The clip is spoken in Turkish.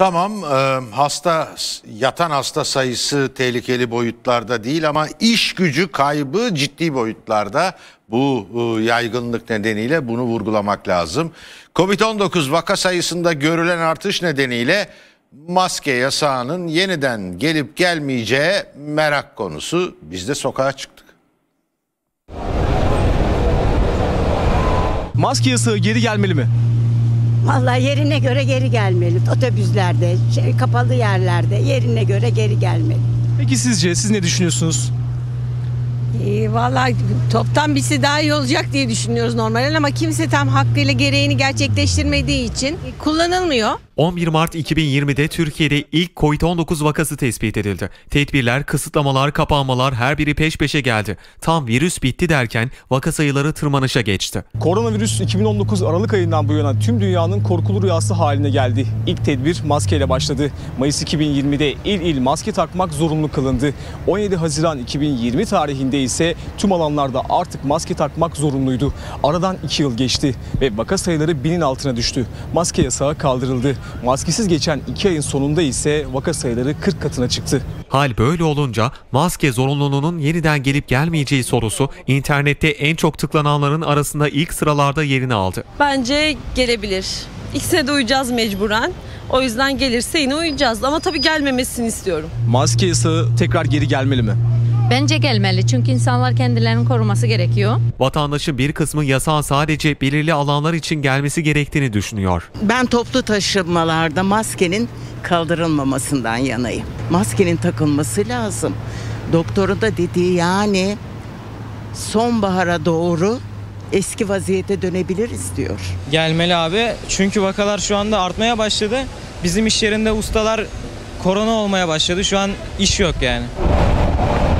Tamam, yatan hasta sayısı tehlikeli boyutlarda değil ama iş gücü kaybı ciddi boyutlarda. Bu yaygınlık nedeniyle bunu vurgulamak lazım. Covid-19 vaka sayısında görülen artış nedeniyle maske yasağının yeniden gelip gelmeyeceği merak konusu. Biz de sokağa çıktık. Maske yasağı geri gelmeli mi? Vallahi yerine göre geri gelmeli. Otobüslerde, kapalı yerlerde yerine göre geri gelmeli. Peki sizce siz ne düşünüyorsunuz? Vallahi toptan bitse daha iyi olacak diye düşünüyoruz normalde ama kimse tam hakkıyla gereğini gerçekleştirmediği için kullanılmıyor. 11 Mart 2020'de Türkiye'de ilk Covid-19 vakası tespit edildi. Tedbirler, kısıtlamalar, kapanmalar her biri peş peşe geldi. Tam virüs bitti derken vaka sayıları tırmanışa geçti. Koronavirüs 2019 Aralık ayından bu yana tüm dünyanın korkulu rüyası haline geldi. İlk tedbir maskeyle başladı. Mayıs 2020'de il maske takmak zorunlu kılındı. 17 Haziran 2020 tarihinde ise tüm alanlarda artık maske takmak zorunluydu. Aradan 2 yıl geçti ve vaka sayıları 1000'in altına düştü. Maske yasağı kaldırıldı. Maskesiz geçen 2 ayın sonunda ise vaka sayıları 40 katına çıktı. Hal böyle olunca maske zorunluluğunun yeniden gelip gelmeyeceği sorusu internette en çok tıklananların arasında ilk sıralarda yerini aldı. Bence gelebilir. İkisine de uyacağız mecburen. O yüzden gelirse yine uyacağız ama tabii gelmemesini istiyorum. Maske yasağı tekrar geri gelmeli mi? Bence gelmeli çünkü insanlar kendilerini koruması gerekiyor. Vatandaşın bir kısmı yasağın sadece belirli alanlar için gelmesi gerektiğini düşünüyor. Ben toplu taşımalarda maskenin kaldırılmamasından yanayım. Maskenin takılması lazım. Doktoru da dediği yani sonbahara doğru eski vaziyete dönebiliriz diyor. Gelmeli abi çünkü vakalar şu anda artmaya başladı. Bizim iş yerinde ustalar korona olmaya başladı. Şu an iş yok yani.